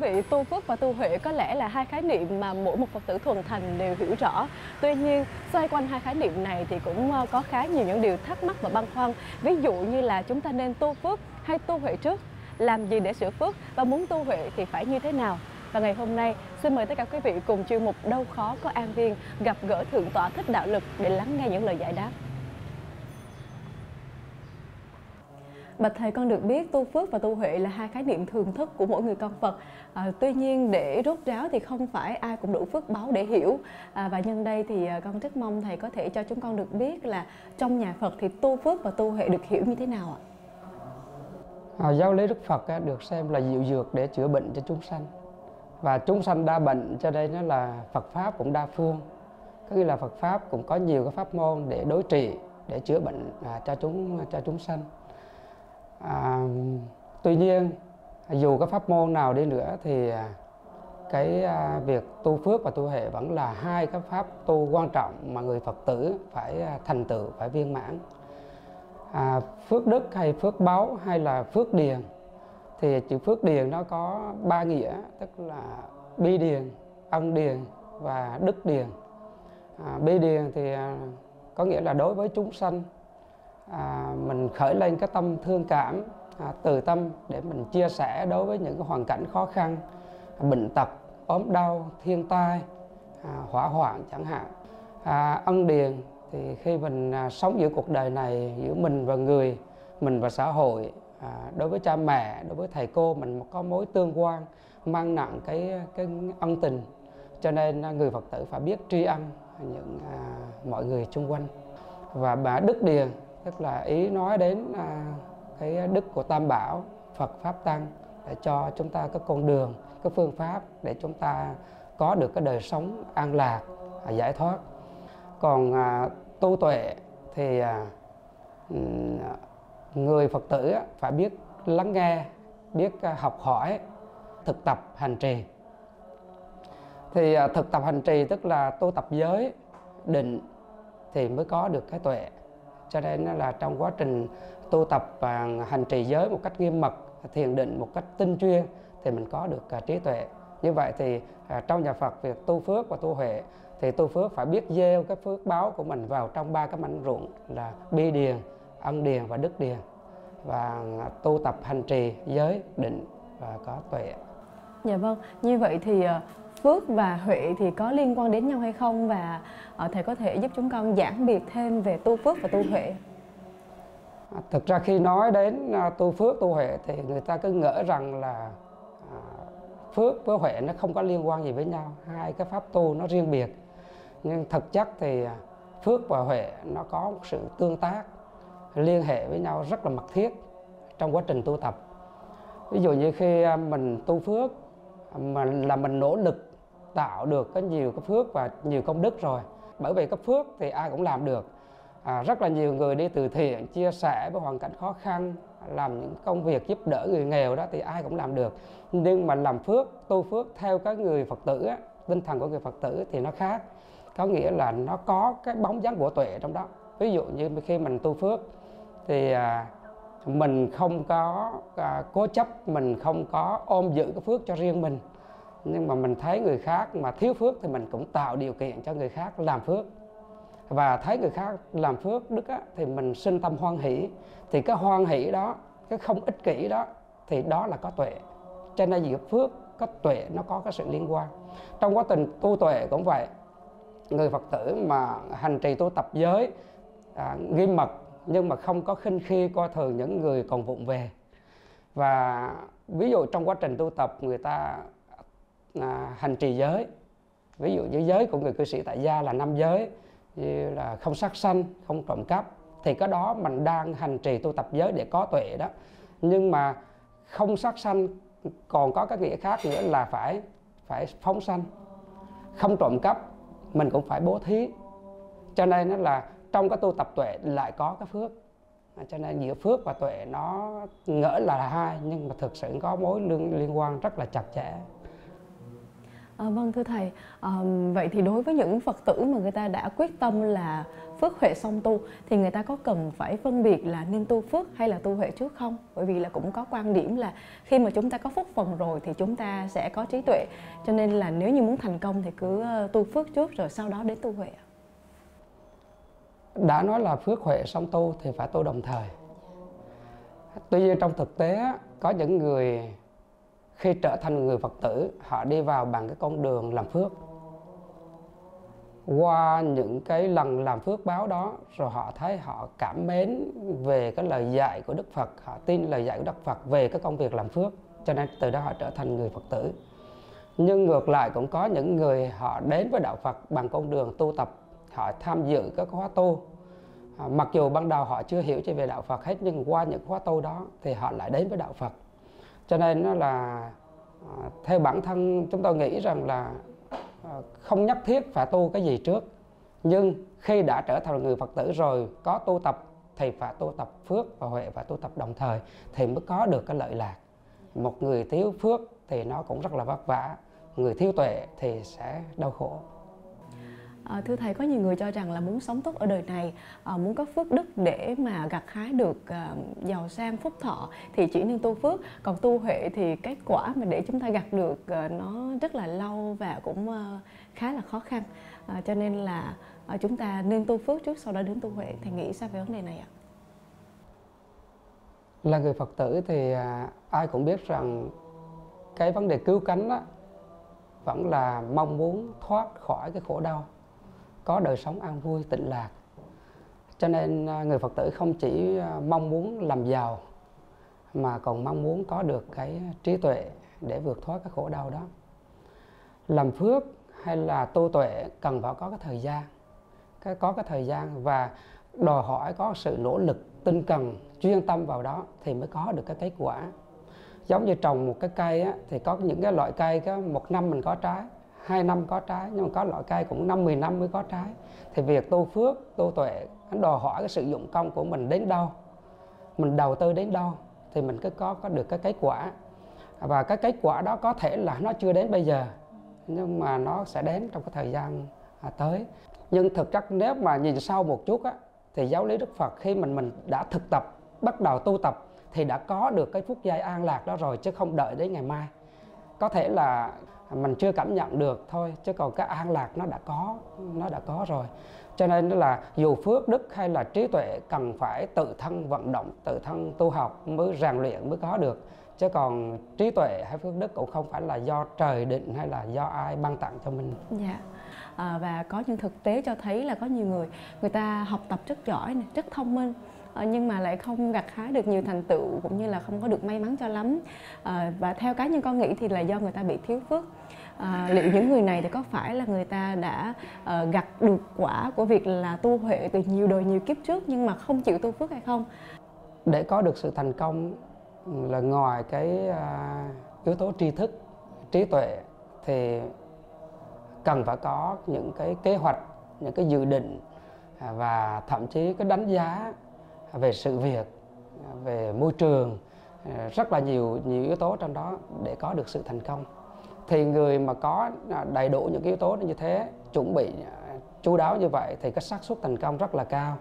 vị, tu phước và tu huệ có lẽ là hai khái niệm mà mỗi một Phật tử thuần thành đều hiểu rõ. Tuy nhiên, xoay quanh hai khái niệm này thì cũng có khá nhiều những điều thắc mắc và băn khoăn. Ví dụ như là chúng ta nên tu phước hay tu huệ trước? Làm gì để sửa phước? Và muốn tu huệ thì phải như thế nào? Và ngày hôm nay, xin mời tất cả quý vị cùng chuyên mục Đâu Khó Có An Viên gặp gỡ Thượng tọa Thích Đạo Lực để lắng nghe những lời giải đáp. Bạch Thầy, con được biết tu phước và tu huệ là hai khái niệm thường thức của mỗi người con Phật. Tuy nhiên để rốt ráo thì không phải ai cũng đủ phước báu để hiểu. Và nhân đây thì con rất mong Thầy có thể cho chúng con được biết là trong nhà Phật thì tu phước và tu huệ được hiểu như thế nào ạ? Giáo lý Đức Phật được xem là diệu dược để chữa bệnh cho chúng sanh. Và chúng sanh đa bệnh, cho nên nó là Phật Pháp cũng đa phương. Có nghĩa là Phật Pháp cũng có nhiều cái pháp môn để đối trị, để chữa bệnh cho chúng sanh. Tuy nhiên, dù cái pháp môn nào đi nữa thì việc tu phước và tu huệ vẫn là hai cái pháp tu quan trọng mà người Phật tử phải thành tựu, phải viên mãn. Phước đức hay phước báu hay là phước điền, thì chữ phước điền nó có ba nghĩa, tức là bi điền, ân điền và đức điền. Bi điền thì có nghĩa là đối với chúng sanh, mình khởi lên cái tâm thương cảm, từ tâm để mình chia sẻ đối với những cái hoàn cảnh khó khăn, bệnh tật, ốm đau, thiên tai, hỏa hoạn chẳng hạn. Ân điền thì khi mình sống giữa cuộc đời này, giữa mình và người, mình và xã hội, đối với cha mẹ, đối với thầy cô, mình có mối tương quan mang nặng cái ân tình, cho nên người Phật tử phải biết tri ân những mọi người xung quanh. Và đức điền tức là ý nói đến cái đức của Tam Bảo, Phật Pháp Tăng, để cho chúng ta có con đường, cái phương pháp để chúng ta có được cái đời sống an lạc, giải thoát. Còn tu tuệ thì người Phật tử phải biết lắng nghe, biết học hỏi, thực tập hành trì. Thì thực tập hành trì tức là tu tập giới, định thì mới có được cái tuệ. Cho nên là trong quá trình tu tập và hành trì giới một cách nghiêm mật, thiền định một cách tinh chuyên thì mình có được trí tuệ. Như vậy thì trong nhà Phật, việc tu phước và tu huệ thì tu phước phải biết gieo cái phước báo của mình vào trong ba cái mảnh ruộng là bi điền, ân điền và đức điền, và tu tập hành trì giới, định và có tuệ. Dạ vâng, như vậy thì phước và huệ thì có liên quan đến nhau hay không, và Thầy có thể giúp chúng con giảng biệt thêm về tu phước và tu huệ? Thực ra khi nói đến tu phước, tu huệ thì người ta cứ ngỡ rằng là phước với huệ nó không có liên quan gì với nhau, hai cái pháp tu nó riêng biệt. Nhưng thực chất thì phước và huệ nó có một sự tương tác, liên hệ với nhau rất là mật thiết trong quá trình tu tập. Ví dụ như khi mình tu phước mà là mình nỗ lực tạo được có nhiều cái phước và nhiều công đức rồi. Bởi vì cái phước thì ai cũng làm được. Rất là nhiều người đi từ thiện, chia sẻ với hoàn cảnh khó khăn, làm những công việc giúp đỡ người nghèo đó thì ai cũng làm được. Nhưng mà làm phước, tu phước theo các người Phật tử, tinh thần của người Phật tử thì nó khác. Có nghĩa là nó có cái bóng dáng của tuệ trong đó. Ví dụ như khi mình tu phước thì mình không có cố chấp, mình không có ôm giữ cái phước cho riêng mình. Nhưng mà mình thấy người khác mà thiếu phước thì mình cũng tạo điều kiện cho người khác làm phước. Và thấy người khác làm phước đức thì mình sinh tâm hoan hỷ. Thì cái hoan hỷ đó, cái không ích kỷ đó, thì đó là có tuệ. Cho nên giữa phước có tuệ nó có cái sự liên quan. Trong quá trình tu tuệ cũng vậy. Người Phật tử mà hành trì tu tập giới nghiêm mật, nhưng mà không có khinh khi coi thường những người còn vụng về. Và ví dụ trong quá trình tu tập người ta hành trì giới, ví dụ như giới của người cư sĩ tại gia là 5 giới, như là không sát sanh, không trộm cắp, thì cái đó mình đang hành trì tu tập giới để có tuệ đó. Nhưng mà không sát sanh còn có cái nghĩa khác nữa là phải phóng sanh. Không trộm cắp mình cũng phải bố thí. Cho nên nó là trong cái tu tập tuệ lại có cái phước. Cho nên giữa phước và tuệ nó ngỡ là hai, nhưng mà thực sự có mối liên quan rất là chặt chẽ. Vâng thưa thầy, vậy thì đối với những Phật tử mà người ta đã quyết tâm là phước huệ song tu thì người ta có cần phải phân biệt là nên tu phước hay là tu huệ trước không? Bởi vì là cũng có quan điểm là khi mà chúng ta có phúc phần rồi thì chúng ta sẽ có trí tuệ, cho nên là nếu như muốn thành công thì cứ tu phước trước rồi sau đó đến tu huệ. Đã nói là phước huệ song tu thì phải tu đồng thời. Tuy nhiên trong thực tế có những người khi trở thành người Phật tử, họ đi vào bằng cái con đường làm phước. Qua những cái lần làm phước báo đó, rồi họ thấy họ cảm mến về cái lời dạy của Đức Phật, họ tin lời dạy của Đức Phật về cái công việc làm phước, cho nên từ đó họ trở thành người Phật tử. Nhưng ngược lại cũng có những người họ đến với đạo Phật bằng con đường tu tập, họ tham dự các khóa tu. Mặc dù ban đầu họ chưa hiểu gì về đạo Phật hết, nhưng qua những khóa tu đó thì họ lại đến với đạo Phật. Cho nên nó là theo bản thân chúng tôi nghĩ rằng là không nhất thiết phải tu cái gì trước. Nhưng khi đã trở thành người Phật tử rồi, có tu tập thì phải tu tập phước và huệ, phải tu tập đồng thời thì mới có được cái lợi lạc. Một người thiếu phước thì nó cũng rất là vất vả, người thiếu tuệ thì sẽ đau khổ. Thưa thầy, có nhiều người cho rằng là muốn sống tốt ở đời này, muốn có phước đức để mà gặt hái được giàu sang phúc thọ thì chỉ nên tu phước, còn tu huệ thì cái quả mà để chúng ta gặt được nó rất là lâu và cũng khá là khó khăn, cho nên là chúng ta nên tu phước trước sau đó đến tu huệ. Thầy nghĩ sao về vấn đề này ạ? Là người Phật tử thì ai cũng biết rằng cái vấn đề cứu cánh đó vẫn là mong muốn thoát khỏi cái khổ đau, có đời sống an vui tịnh lạc. Cho nên người Phật tử không chỉ mong muốn làm giàu mà còn mong muốn có được cái trí tuệ để vượt thoát cái khổ đau đó. Làm phước hay là tu tuệ cần phải có cái thời gian, có cái thời gian và đòi hỏi có sự nỗ lực tinh cần chuyên tâm vào đó thì mới có được cái kết quả. Giống như trồng một cái cây á, thì có những cái loại cây có 1 năm mình có trái, 2 năm có trái, nhưng mà có loại cây cũng 5-10 năm mới có trái. Thì việc tu phước, tu tuệ nó đòi hỏi cái sự dụng công của mình đến đâu, mình đầu tư đến đâu thì mình cứ có được cái kết quả. Và cái kết quả đó có thể là nó chưa đến bây giờ, nhưng mà nó sẽ đến trong cái thời gian tới. Nhưng thực chất nếu mà nhìn sâu một chút á, thì giáo lý Đức Phật khi mình đã thực tập, bắt đầu tu tập thì đã có được cái phút giây an lạc đó rồi, chứ không đợi đến ngày mai. Có thể là mình chưa cảm nhận được thôi, chứ còn cái an lạc nó đã có rồi. Cho nên là dù phước đức hay là trí tuệ cần phải tự thân vận động, tự thân tu học mới rèn luyện mới có được. Chứ còn trí tuệ hay phước đức cũng không phải là do trời định hay là do ai ban tặng cho mình. Dạ. Và có những thực tế cho thấy là có nhiều người ta học tập rất giỏi này, rất thông minh, nhưng mà lại không gặt hái được nhiều thành tựu cũng như là không có được may mắn cho lắm. Và theo cá nhân con nghĩ thì là do người ta bị thiếu phước. Liệu những người này thì có phải là người ta đã gặt được quả của việc là tu huệ từ nhiều đời nhiều kiếp trước nhưng mà không chịu tu phước hay không? Để có được sự thành công là ngoài cái yếu tố tri thức, trí tuệ thì cần phải có những cái kế hoạch, những cái dự định và thậm chí cái đánh giá về sự việc, về môi trường, rất là nhiều yếu tố trong đó để có được sự thành công. Thì người mà có đầy đủ những yếu tố như thế, chuẩn bị chu đáo như vậy thì cái xác suất thành công rất là cao.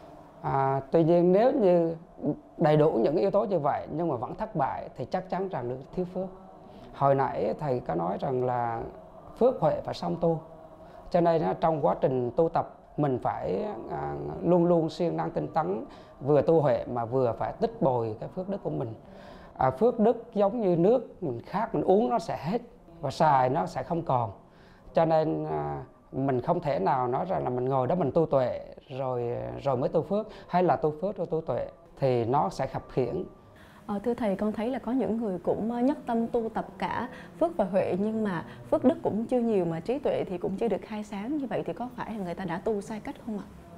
Tuy nhiên nếu như đầy đủ những yếu tố như vậy nhưng mà vẫn thất bại thì chắc chắn rằng được thiếu phước. Hồi nãy thầy có nói rằng là phước huệ phải song tu, cho nên trong quá trình tu tập mình phải luôn luôn siêng năng tinh tấn, vừa tu huệ mà vừa phải tích bồi cái phước đức của mình. Phước đức giống như nước, mình khát mình uống nó sẽ hết và xài nó sẽ không còn. Cho nên mình không thể nào nói rằng là mình ngồi đó mình tu tuệ rồi mới tu phước, hay là tu phước rồi tu tuệ thì nó sẽ khập khiễng. Thưa thầy, con thấy là có những người cũng nhất tâm tu tập cả phước và huệ nhưng mà phước đức cũng chưa nhiều mà trí tuệ thì cũng chưa được khai sáng. Như vậy thì có phải là người ta đã tu sai cách không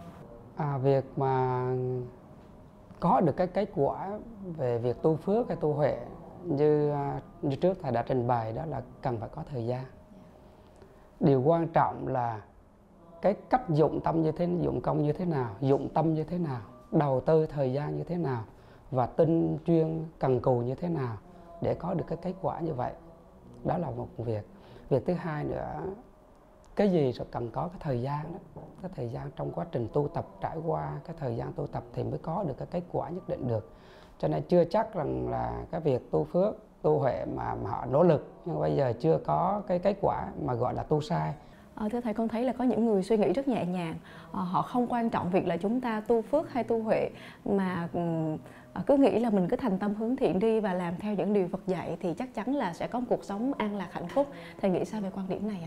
ạ? Việc mà có được cái kết quả về việc tu phước hay tu huệ như trước thầy đã trình bày, đó là cần phải có thời gian. Điều quan trọng là cái cách dụng tâm như thế, dụng công như thế nào, dụng tâm như thế nào, đầu tư thời gian như thế nào và tinh chuyên cần cù như thế nào để có được cái kết quả như vậy. Đó là một việc. Việc thứ hai nữa, cái gì rồi cần có cái thời gian đó, cái thời gian trong quá trình tu tập, trải qua cái thời gian tu tập thì mới có được cái kết quả nhất định được. Cho nên chưa chắc rằng là cái việc tu phước, tu huệ mà họ nỗ lực nhưng bây giờ chưa có cái kết quả mà gọi là tu sai. Thưa thầy, con thấy là có những người suy nghĩ rất nhẹ nhàng, họ không quan trọng việc là chúng ta tu phước hay tu huệ, mà cứ nghĩ là mình cứ thành tâm hướng thiện đi và làm theo những điều Phật dạy thì chắc chắn là sẽ có một cuộc sống an lạc hạnh phúc. Thầy nghĩ sao về quan điểm này ạ?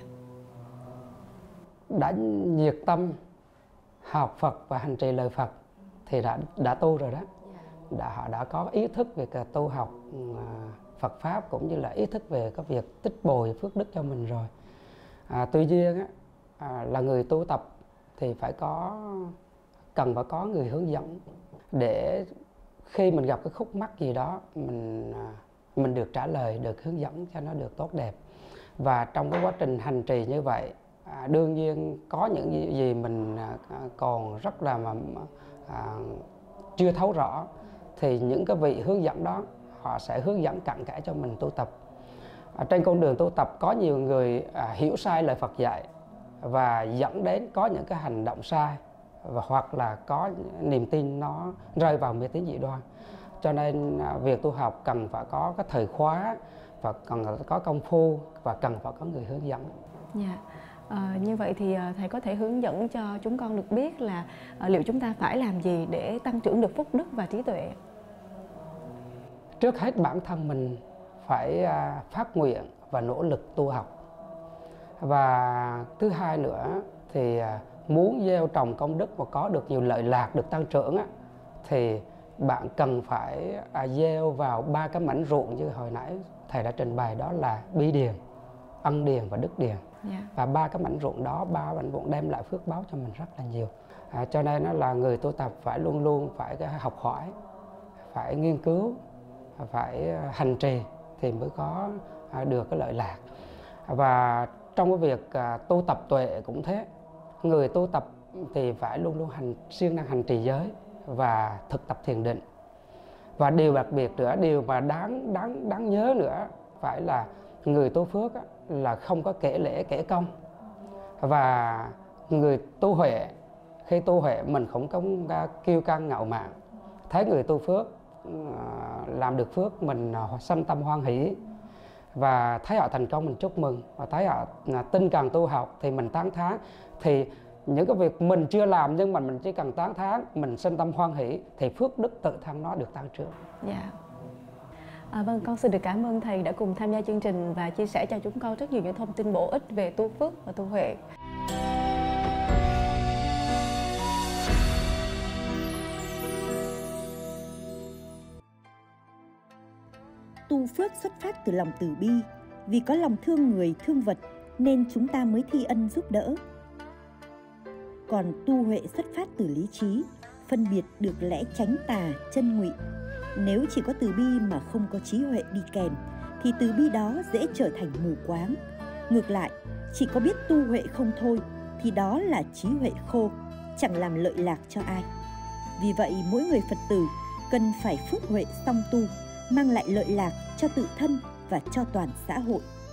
Đã nhiệt tâm học Phật và hành trì lời Phật thì đã tu rồi đó. Họ đã có ý thức về cái tu học Phật Pháp cũng như là ý thức về cái việc tích bồi phước đức cho mình rồi. Tuy nhiên là người tu tập thì cần phải có người hướng dẫn để khi mình gặp cái khúc mắc gì đó mình được trả lời, được hướng dẫn cho nó được tốt đẹp. Và trong cái quá trình hành trì như vậy, đương nhiên có những gì mình còn rất là chưa thấu rõ thì những cái vị hướng dẫn đó họ sẽ hướng dẫn cặn kẽ cho mình tu tập. Trên con đường tu tập có nhiều người hiểu sai lời Phật dạy và dẫn đến có những cái hành động sai, và hoặc là có niềm tin nó rơi vào mê tín dị đoan. Cho nên việc tu học cần phải có cái thời khóa và cần phải có công phu và cần phải có người hướng dẫn. Dạ. Như vậy thì thầy có thể hướng dẫn cho chúng con được biết là liệu chúng ta phải làm gì để tăng trưởng được phúc đức và trí tuệ? Trước hết bản thân mình phải phát nguyện và nỗ lực tu học. Và thứ hai nữa thì muốn gieo trồng công đức và có được nhiều lợi lạc, được tăng trưởng thì bạn cần phải gieo vào 3 cái mảnh ruộng như hồi nãy thầy đã trình bày, đó là bi điền, ân điền và đức điền. Và 3 cái mảnh ruộng đó, 3 mảnh ruộng đem lại phước báo cho mình rất là nhiều. Cho nên là người tu tập phải luôn luôn phải học hỏi, phải nghiên cứu, phải hành trì thì mới có được cái lợi lạc. Và trong cái việc tu tập tuệ cũng thế, người tu tập thì phải luôn luôn siêng năng hành trì giới và thực tập thiền định. Và điều đặc biệt nữa, điều mà đáng nhớ nữa phải là người tu phước là không có kể lễ kể công. Và người tu huệ, khi tu huệ mình không có kiêu căng ngạo mạn, thấy người tu phước làm được phước mình sanh tâm hoan hỷ, và thấy họ thành công mình chúc mừng, và thấy họ tinh cần tu học thì mình tán thán. Thì những cái việc mình chưa làm nhưng mà mình chỉ cần tán thán, mình sinh tâm hoan hỷ thì phước đức tự thân nó được tăng trưởng. Dạ. Vâng, con xin được cảm ơn thầy đã cùng tham gia chương trình và chia sẻ cho chúng con rất nhiều những thông tin bổ ích về tu phước và tu huệ. Tu phước xuất phát từ lòng từ bi, vì có lòng thương người thương vật nên chúng ta mới thi ân giúp đỡ. Còn tu huệ xuất phát từ lý trí, phân biệt được lẽ chánh tà chân ngụy. Nếu chỉ có từ bi mà không có trí huệ đi kèm thì từ bi đó dễ trở thành mù quáng. Ngược lại, chỉ có biết tu huệ không thôi thì đó là trí huệ khô, chẳng làm lợi lạc cho ai. Vì vậy mỗi người Phật tử cần phải phước huệ song tu, mang lại lợi lạc cho tự thân và cho toàn xã hội.